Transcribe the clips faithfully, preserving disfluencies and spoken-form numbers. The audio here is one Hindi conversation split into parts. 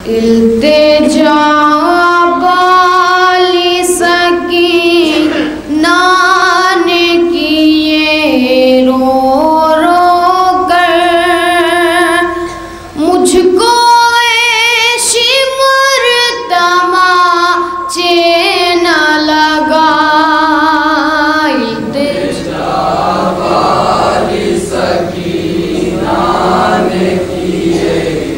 इल्तेजा बाली सकीना ने किए रो रो कर मुझको शिमर तमाचे न लगा। इल्तेजा बाली सकीना ने किए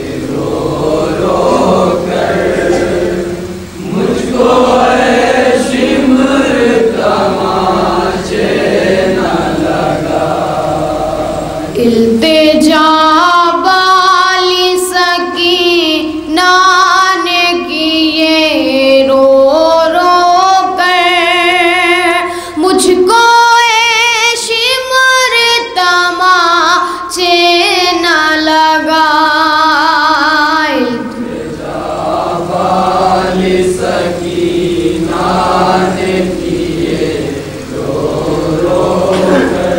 इल्तेजा बाली सकीना ने किए रो रो कर मुझको शिमर तमाचे न लगा। इल्तेजा बाली सकीना ने किए रो रो कर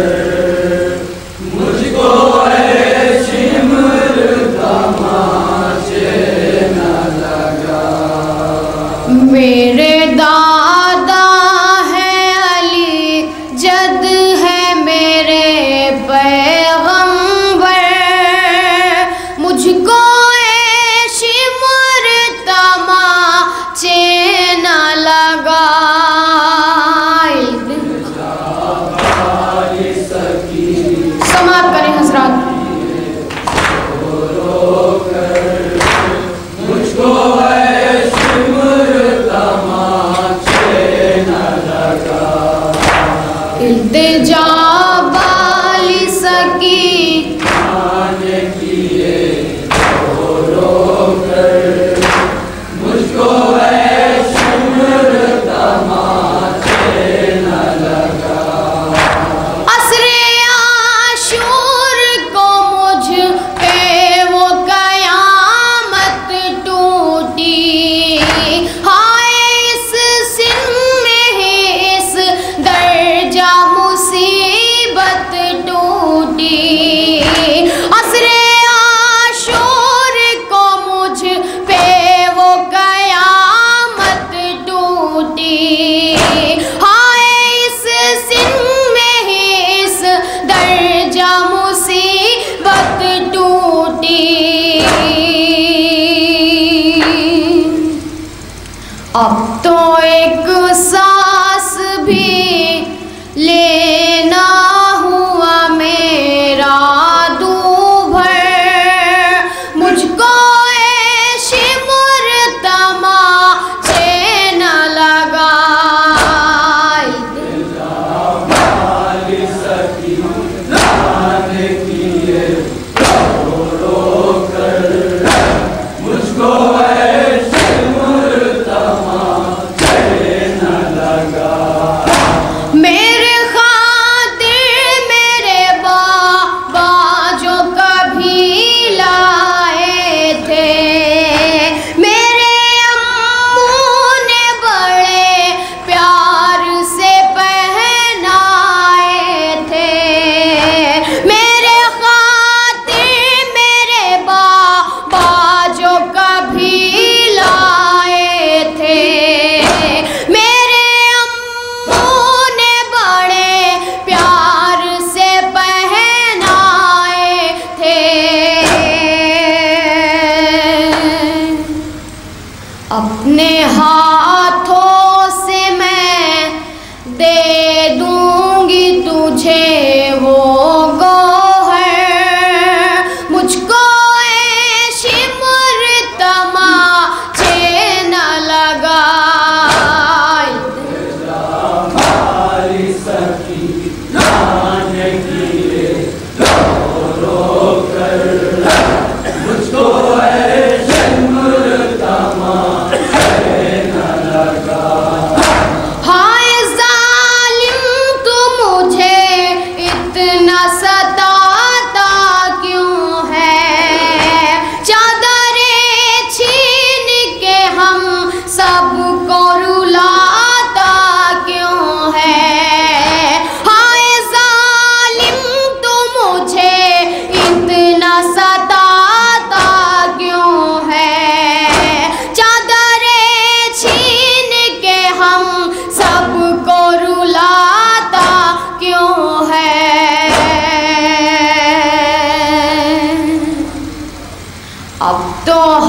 मेरे दादा है अली जद है मेरे पैगंबर मुझको शिमर तमाचे न लगा। समाप्त करें हजरात। इल्तेजा बाली सकीना ने किए रो रो कर मुझको शिमर तमाचे न लगा। असरे आशूर को मुझ पे वो कयामत टूटी। हाय इस सिन में ही इस दर्जा मुसीबत टूटी। असरे आशूर को मुझ पे वो कयामत टूटी। हाय इस सिन में ही इस दर्जा मुसीबत टूटी। अब तो एक सांस भी लेना हुआ मेरा दूभर मुझको शिमर तमाचे न लगा। इल्तेजा बाली सकीना ने किए रो रो कर मुझको शिमर तमाचे न लगा। मेरे खातिर मेरे बाबा जो कभी लाए थे मेरे अम्मू ने बड़े प्यार से पहनाए थे। मेरे खातिर मेरे बाबा जो कभी लाए थे मेरे अम्मू ने बड़े प्यार से पहनाए थे। अपने हाथों से मैं दे दूंगी तुझे वो गोहर मुझको शिमर तमाचे न लगा। इल्तेजा बाली सकीना ने किए रो रो कर मुझको शिमर तमाचे न लगा।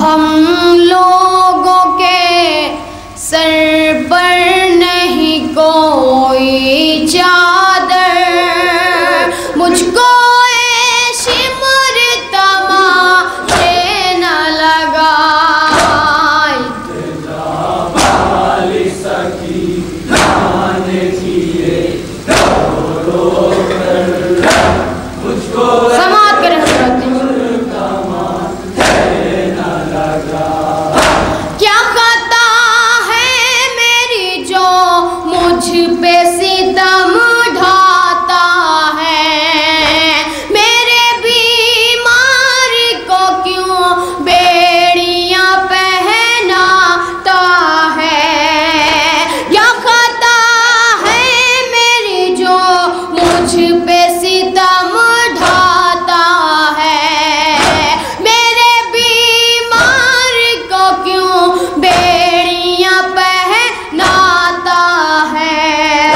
हम लोगों के सर पर नहीं कोई चादर, मुझको ए शिमर तमाशे न लगा। बाली सकीना ने किए रो रो कर मुझको समात कर क्या खता है मेरी जो मुझ पे सितम ढाता है, मेरे बीमार को क्यों बेड़ियां पहनाता है। क्या खता है मेरी जो मुझ पे सितम ढाता है, मेरे बीमार को क्यों बेड़ियां पहनाता है।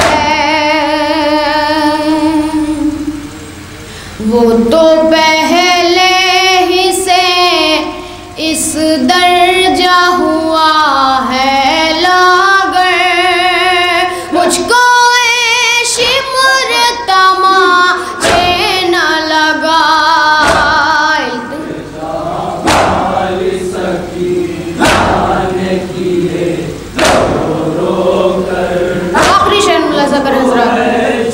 वो तो पहले ही से इस दर्जा हुआ है लागर, मुझको ए शिमर तमाशे न लगा। बाली सकीना ने किए रो रो कर आखिरी शेर मुलाजा कर हजरत।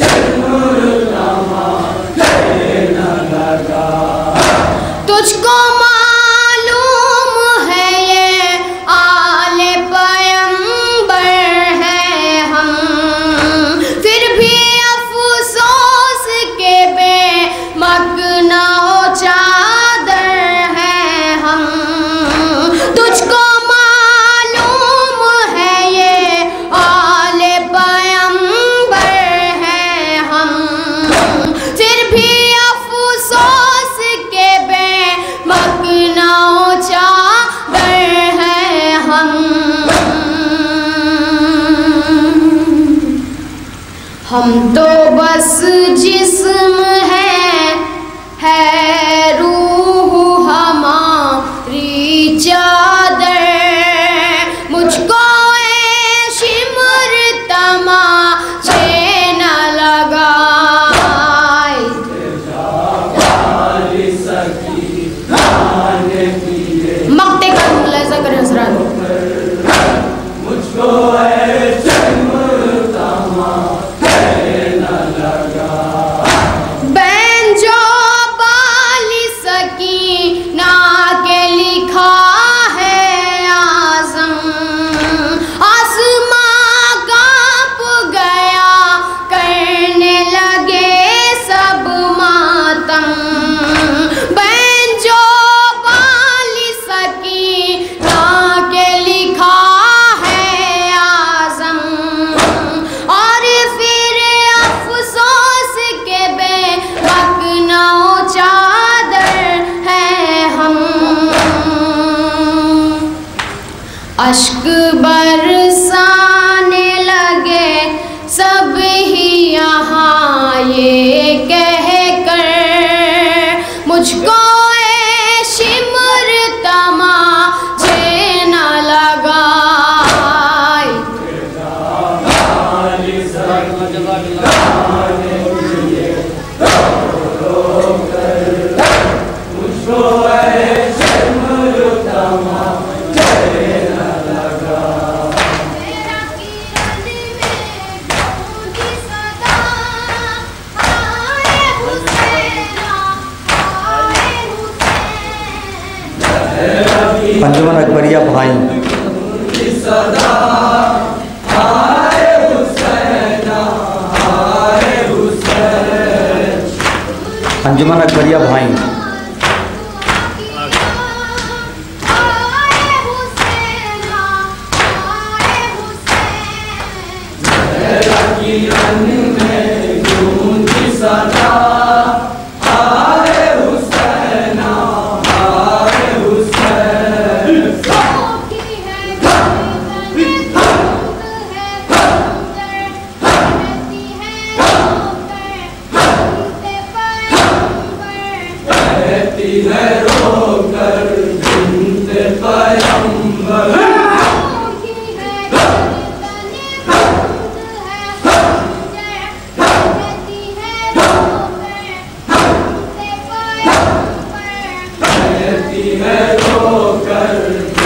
तुझको मालूम है ये आले पैगंबर है हम, फिर भी अफसोस के बेमकना चादर है हम। तुझको मालूम है ये आले पैगंबर है हम, फिर भी अफसोस के बेमकना चादर है हम। हम तो बस जिस्म है, है रूह हमारी चादर, मुझको ए शिमर तमाशे न लगा। मक्ते का मुलाजा कर हजरत। मुझको बैन जो बाली सकीना के लिखा है आज़म, आसमां कांप गया करने लगे सब मातम। बैन जो बाली सकीना के लिखा है आज़म, और फिर अफसोस के बेमकना चादर है हम। अश्क बरसाने लगे सब ही यहाँ ये कह कर, मुझको ए शिमर तमाशे न लगा। अंजुमन अकबरिया भाई अंजुमन अकबरिया भाई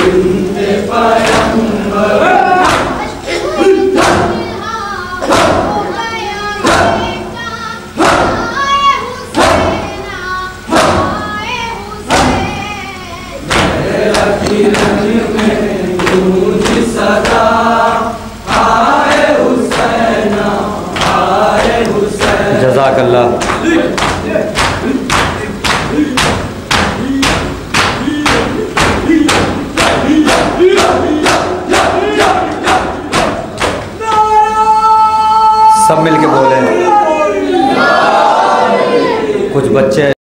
जज़ाकल्लाह। सब मिल के बोले, कुछ बच्चे